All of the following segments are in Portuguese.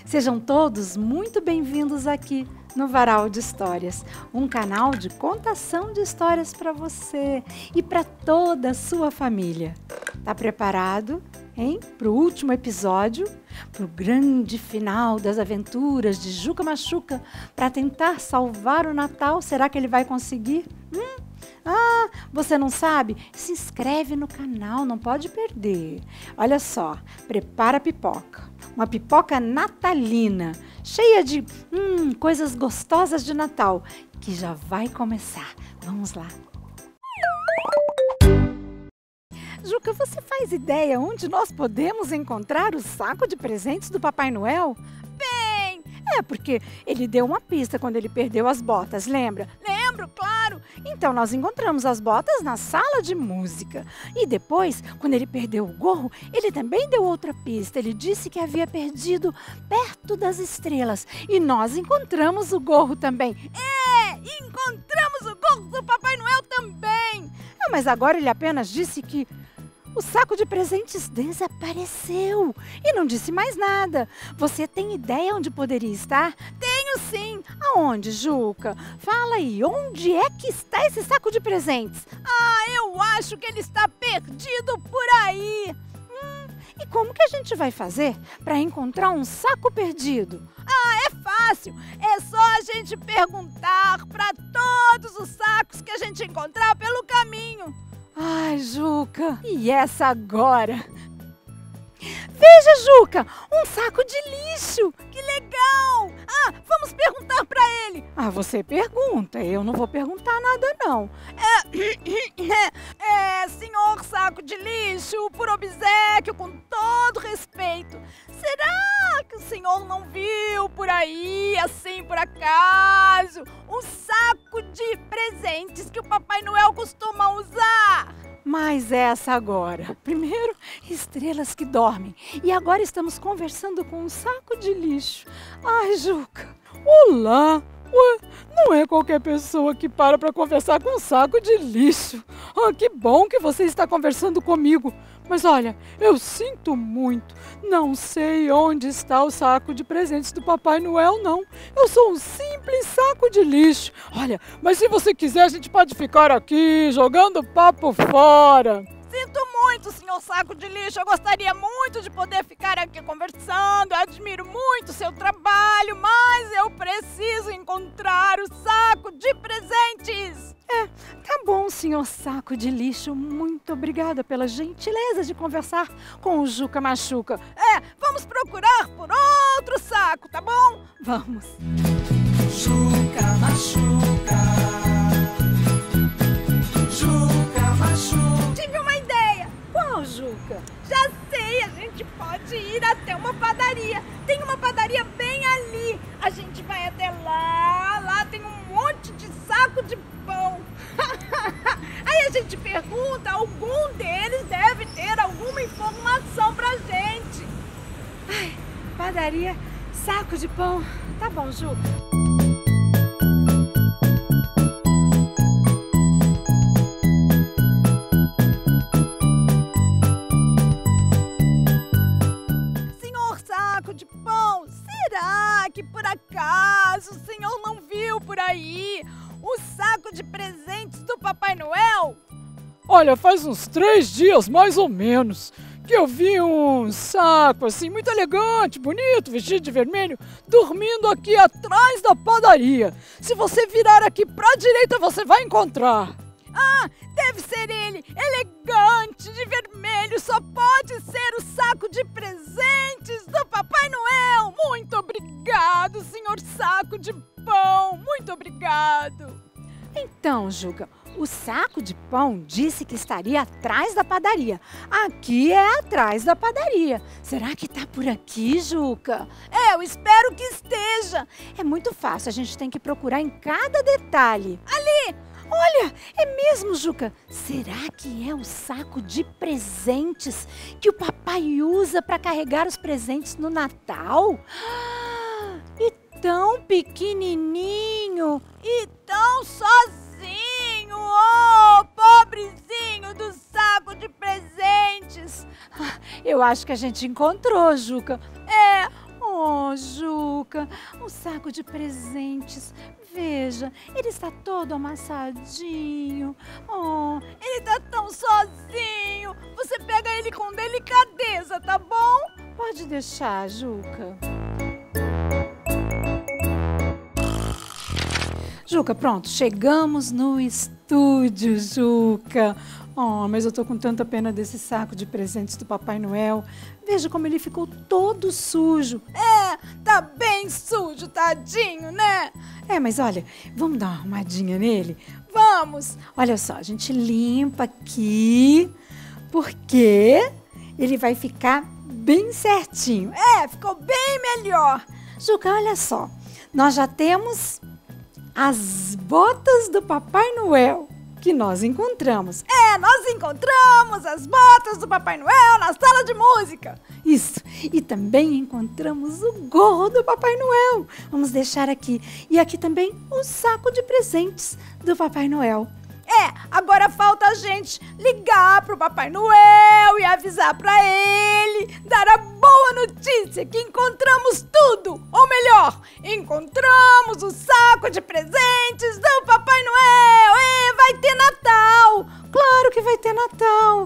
Sejam todos muito bem-vindos aqui no Varal de Histórias, um canal de contação de histórias para você e para toda a sua família. Tá preparado, hein? Para o último episódio, para o grande final das aventuras de Juca Machuca para tentar salvar o Natal. Será que ele vai conseguir? Você não sabe? Se inscreve no canal, não pode perder. Olha só, prepara a pipoca. Uma pipoca natalina, cheia de coisas gostosas de Natal, que já vai começar. Vamos lá. Juca, você faz ideia onde nós podemos encontrar o saco de presentes do Papai Noel? Bem, porque ele deu uma pista quando ele perdeu as botas, lembra? Lembro, claro! Então nós encontramos as botas na sala de música. E depois, quando ele perdeu o gorro, ele também deu outra pista. Ele disse que havia perdido perto das estrelas. E nós encontramos o gorro também. Encontramos o gorro do Papai Noel também! Mas agora ele apenas disse que o saco de presentes desapareceu e não disse mais nada. Você tem ideia onde poderia estar? Tenho sim. Aonde, Juca? Fala aí, onde é que está esse saco de presentes? Eu acho que ele está perdido por aí. E como que a gente vai fazer para encontrar um saco perdido? É fácil. É só a gente perguntar para todos os sacos que a gente encontrar pelo caminho. Ai, Juca, e essa agora? Veja, Juca, um saco de lixo. Que legal! Vamos perguntar para ele. Você pergunta, eu não vou perguntar nada não. Senhor saco de lixo, por obséquio, com todo respeito, será que o senhor não viu por aí, assim por acaso, um saco de presentes que o Papai Noel costuma usar? Mas essa agora. Primeiro, estrelas que dormem. E agora estamos conversando com um saco de lixo. Ai, Juca. Olá. Não é qualquer pessoa que para conversar com um saco de lixo. Que bom que você está conversando comigo. Mas olha, eu sinto muito. Não sei onde está o saco de presentes do Papai Noel, não. Eu sou um simples saco de lixo. Olha, mas se você quiser, a gente pode ficar aqui jogando papo fora. Sinto muito, senhor saco de lixo. Eu gostaria muito de poder ficar aqui conversando. Eu admiro muito seu trabalho, mas eu preciso encontrar o saco de presentes. Tá bom, senhor saco de lixo. Muito obrigada pela gentileza de conversar com o Juca Machuca. Vamos procurar por outro saco, tá bom? Vamos. Juca Machuca. Juca Machuca. Tive uma ideia. Qual, Juca? Já sei, a gente pode ir até uma padaria. Tem uma padaria bem ali. A gente vai até lá. Lá tem um monte de saco de pão. Aí a gente pergunta, algum deles deve ter alguma informação pra gente. Padaria, saco de pão. Tá bom, Juca. Senhor saco de pão, será que por acaso o senhor não viu por aí o saco de presentes do Papai Noel? Olha, faz uns 3 dias, mais ou menos, que eu vi um saco assim, muito elegante, bonito, vestido de vermelho, dormindo aqui atrás da padaria. Se você virar aqui pra direita, você vai encontrar. Deve ser ele, elegante, de vermelho. Só pode ser o saco de presentes do Papai Noel. Muito obrigado, senhor saco de pão. Muito obrigado. Então, Juca, o saco de pão disse que estaria atrás da padaria. Aqui é atrás da padaria. Será que tá por aqui, Juca? Eu espero que esteja. É muito fácil, a gente tem que procurar em cada detalhe. Ali! Olha, é mesmo, Juca. Será que é o saco de presentes que o papai usa para carregar os presentes no Natal? E tão pequenininho e tão sozinho. Pobrezinho do saco de presentes. Eu acho que a gente encontrou, Juca. Juca. Juca, um saco de presentes. Veja, ele está todo amassadinho. Oh, ele tá tão sozinho. Você pega ele com delicadeza, tá bom? Pode deixar, Juca. Juca, pronto, chegamos no estúdio, Juca. Oh, mas eu tô com tanta pena desse saco de presentes do Papai Noel. Veja como ele ficou todo sujo. É, tá bem sujo, tadinho, né? É, mas olha, vamos dar uma arrumadinha nele? Vamos! Olha só, a gente limpa aqui, porque ele vai ficar bem certinho. É, ficou bem melhor. Juca, olha só, nós já temos as botas do Papai Noel que nós encontramos. É, nós encontramos as botas do Papai Noel na sala de música. Isso, e também encontramos o gorro do Papai Noel. Vamos deixar aqui. E aqui também o saco de presentes do Papai Noel. É, agora falta a gente ligar pro Papai Noel e avisar pra ele, dar a boa notícia que encontramos tudo. Ou melhor, encontramos o saco de presentes do Papai Noel. É, vai ter Natal. Claro que vai ter Natal.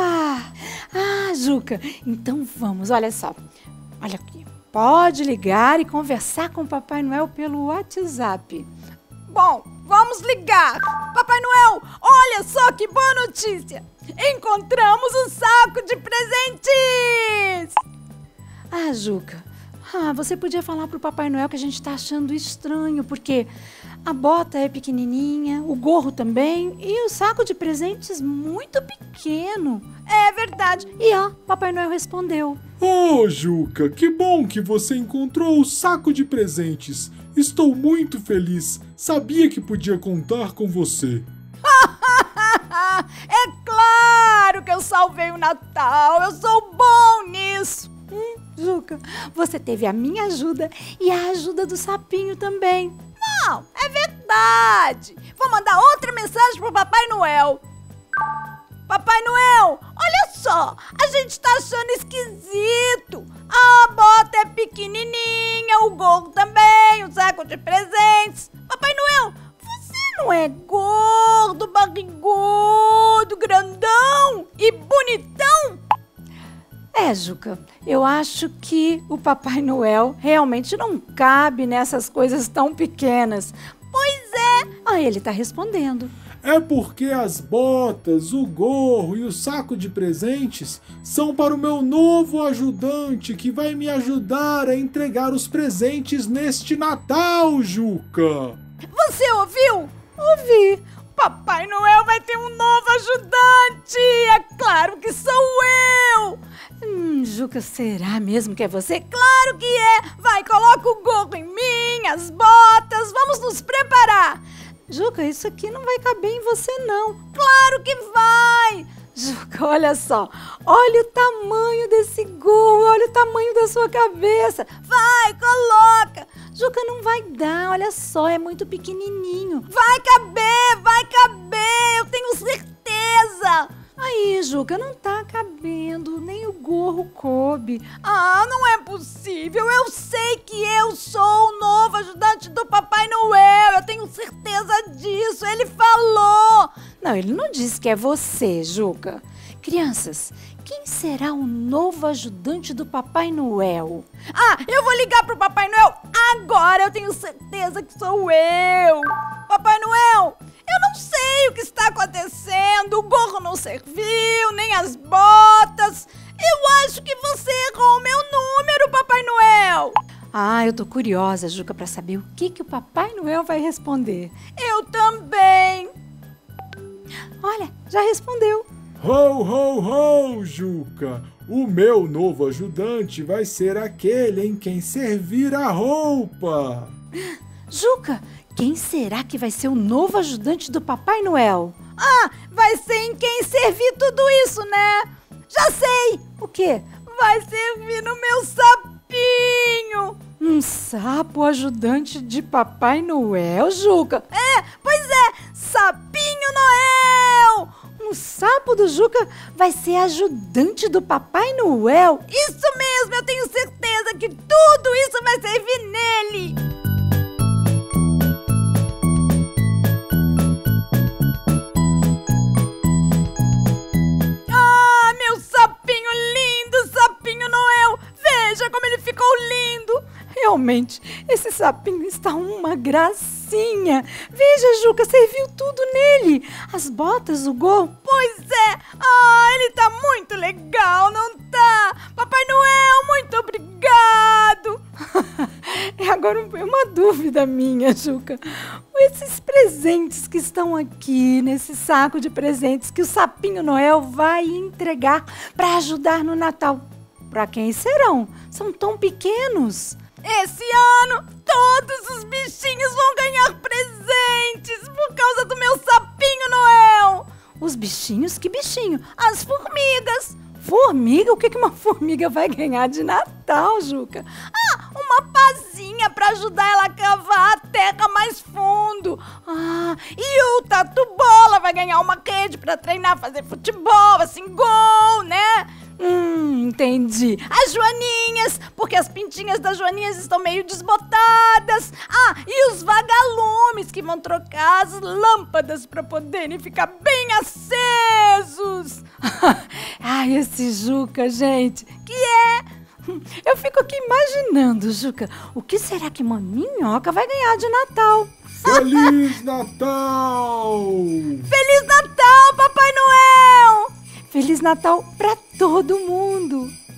Juca, então vamos, olha só. Olha aqui, pode ligar e conversar com o Papai Noel pelo WhatsApp. Bom, vamos ligar. Papai Noel, olha só que boa notícia. Encontramos o saco de presentes. Juca, você podia falar pro Papai Noel que a gente tá achando estranho, porque a bota é pequenininha, o gorro também e o saco de presentes muito pequeno. É verdade. E Papai Noel respondeu. Oh, Juca, que bom que você encontrou o saco de presentes. Estou muito feliz. Sabia que podia contar com você. É claro que eu salvei o Natal. Eu sou bom nisso. Juca, você teve a minha ajuda e a ajuda do sapinho também. Não, é verdade. Vou mandar outra mensagem pro Papai Noel. Papai Noel, olha só, a gente tá achando esquisito. A bota é pequenininha, o gorro também, o saco de presentes. Papai Noel, você não é gordo, barrigudo, grandão e bonitão? Juca, eu acho que o Papai Noel realmente não cabe nessas coisas tão pequenas. Pois é. Ele tá respondendo. É porque as botas, o gorro e o saco de presentes são para o meu novo ajudante que vai me ajudar a entregar os presentes neste Natal, Juca. Você ouviu? Ouvi. Papai Noel vai ter um novo ajudante. É claro que sou eu. Juca, será mesmo que é você? Claro que é. Vai, coloca o gorro em mim, as botas. Vamos nos preparar. Juca, isso aqui não vai caber em você, não. Claro que vai! Juca, olha só. Olha o tamanho desse gorro, olha o tamanho da sua cabeça. Vai, coloca! Juca, não vai dar, olha só, é muito pequenininho. Vai caber, eu tenho certeza! Aí, Juca, não tá cabendo, nem o gorro coube. Não é possível, eu sei que eu sou o novo ajudante do Papai Noel, eu tenho certeza disso, ele falou. Não, ele não disse que é você, Juca. Crianças, quem será o novo ajudante do Papai Noel? Eu vou ligar pro Papai Noel agora, eu tenho certeza que sou eu. Papai Noel, eu não sei o que está acontecendo, o gorro não serviu, nem as botas. Eu acho que você errou o meu número, Papai Noel. Eu tô curiosa, Juca, para saber o que o Papai Noel vai responder. Eu também. Olha, já respondeu. Ho, ho, ho, Juca! O meu novo ajudante vai ser aquele em quem servir a roupa. Juca, quem será que vai ser o novo ajudante do Papai Noel? Vai ser em quem servir tudo isso, né? Já sei! O quê? Vai servir no meu sapinho! Um sapo ajudante de Papai Noel, Juca? Pois é! Sapinho Noel! Um sapo do Juca vai ser ajudante do Papai Noel? Isso mesmo! Eu tenho certeza que tudo isso vai servir nele! Realmente, esse sapinho está uma gracinha. Veja, Juca, você viu tudo nele. As botas, o gorro. Pois é. Ele tá muito legal, não tá? Papai Noel, muito obrigado. E agora uma dúvida minha, Juca. Esses presentes que estão aqui nesse saco de presentes que o Sapinho Noel vai entregar para ajudar no Natal, para quem serão? São tão pequenos. Esse ano, todos os bichinhos vão ganhar presentes por causa do meu Sapinho Noel. Os bichinhos? Que bichinho? As formigas. Formiga? O que uma formiga vai ganhar de Natal, Juca? Uma pazinha para ajudar ela a cavar a terra mais fundo. E o Tatu Bola vai ganhar uma rede para treinar, fazer futebol, assim, gol, né? Entendi. As joaninhas, porque as pintinhas das joaninhas estão meio desbotadas. E os vagalumes que vão trocar as lâmpadas para poderem ficar bem acesos. Esse Juca, gente. Eu fico aqui imaginando, Juca, o que será que uma minhoca vai ganhar de Natal? Feliz Natal! Feliz Natal, Papai Noel! Feliz Natal para todo mundo!